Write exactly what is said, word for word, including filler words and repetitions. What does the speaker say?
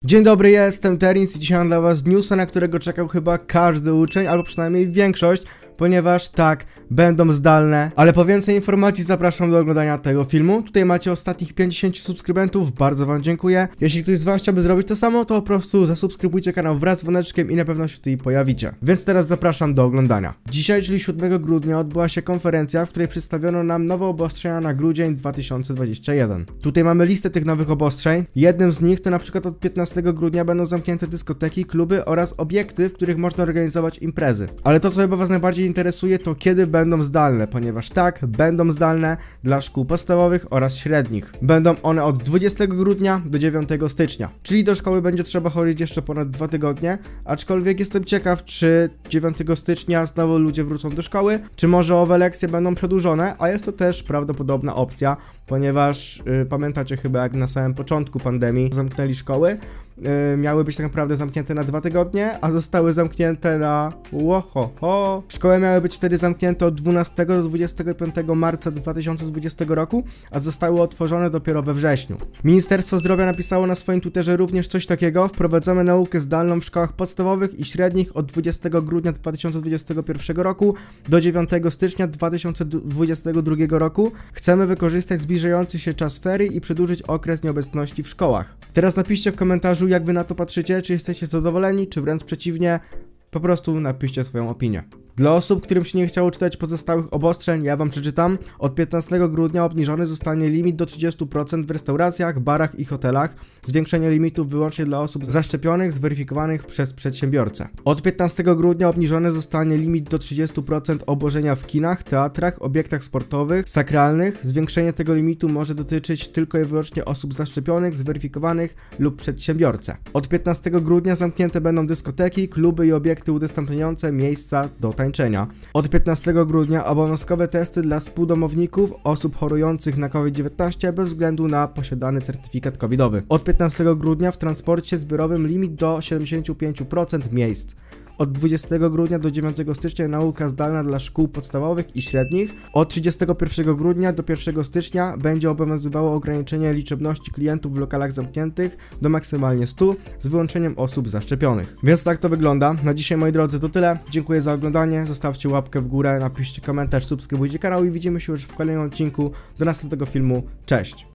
Dzień dobry, ja jestem Terins i dzisiaj mam dla was newsa, na którego czekał chyba każdy uczeń, albo przynajmniej większość, ponieważ tak, będą zdalne. Ale po więcej informacji zapraszam do oglądania tego filmu. Tutaj macie ostatnich pięćdziesięciu subskrybentów, bardzo wam dziękuję. Jeśli ktoś z was chciałby zrobić to samo, to po prostu zasubskrybujcie kanał wraz z dzwoneczkiem i na pewno się tutaj pojawicie. Więc teraz zapraszam do oglądania. Dzisiaj, czyli siódmego grudnia, odbyła się konferencja, w której przedstawiono nam nowe obostrzenia na grudzień dwa tysiące dwudziesty pierwszy. Tutaj mamy listę tych nowych obostrzeń. Jednym z nich to na przykład od piętnastego grudnia będą zamknięte dyskoteki, kluby oraz obiekty, w których można organizować imprezy. Ale to, co chyba was najbardziej interesuje, to kiedy będą zdalne, ponieważ tak, będą zdalne dla szkół podstawowych oraz średnich. Będą one od dwudziestego grudnia do dziewiątego stycznia, czyli do szkoły będzie trzeba chodzić jeszcze ponad dwa tygodnie, aczkolwiek jestem ciekaw, czy dziewiątego stycznia znowu ludzie wrócą do szkoły, czy może owe lekcje będą przedłużone, a jest to też prawdopodobna opcja, ponieważ yy, pamiętacie chyba, jak na samym początku pandemii zamknęli szkoły, yy, miały być tak naprawdę zamknięte na dwa tygodnie, a zostały zamknięte na łoho ho. Szkoły miały być wtedy zamknięte od dwunastego do dwudziestego piątego marca dwa tysiące dwudziestego roku, a zostały otworzone dopiero we wrześniu. Ministerstwo Zdrowia napisało na swoim Twitterze również coś takiego: wprowadzamy naukę zdalną w szkołach podstawowych i średnich od dwudziestego grudnia dwa tysiące dwudziestego pierwszego roku do dziewiątego stycznia dwa tysiące dwudziestego drugiego roku. Chcemy wykorzystać zbliżający się czas ferii i przedłużyć okres nieobecności w szkołach. Teraz napiszcie w komentarzu, jak wy na to patrzycie, czy jesteście zadowoleni, czy wręcz przeciwnie. Po prostu napiszcie swoją opinię. Dla osób, którym się nie chciało czytać pozostałych obostrzeń, ja wam przeczytam. Od piętnastego grudnia obniżony zostanie limit do trzydziestu procent w restauracjach, barach i hotelach. Zwiększenie limitów wyłącznie dla osób zaszczepionych, zweryfikowanych przez przedsiębiorcę. Od piętnastego grudnia obniżony zostanie limit do trzydziestu procent obłożenia w kinach, teatrach, obiektach sportowych, sakralnych. Zwiększenie tego limitu może dotyczyć tylko i wyłącznie osób zaszczepionych, zweryfikowanych lub przedsiębiorcę. Od piętnastego grudnia zamknięte będą dyskoteki, kluby i obiekty udostępniające miejsca do tańca. Od piętnastego grudnia obowiązkowe testy dla współdomowników osób chorujących na COVID dziewiętnaście bez względu na posiadany certyfikat covidowy. Od piętnastego grudnia w transporcie zbiorowym limit do siedemdziesięciu pięciu procent miejsc. Od dwudziestego grudnia do dziewiątego stycznia nauka zdalna dla szkół podstawowych i średnich. Od trzydziestego pierwszego grudnia do pierwszego stycznia będzie obowiązywało ograniczenie liczebności klientów w lokalach zamkniętych do maksymalnie stu, z wyłączeniem osób zaszczepionych. Więc tak to wygląda. Na dzisiaj, moi drodzy, to tyle. Dziękuję za oglądanie. Zostawcie łapkę w górę, napiszcie komentarz, subskrybujcie kanał i widzimy się już w kolejnym odcinku do następnego filmu. Cześć!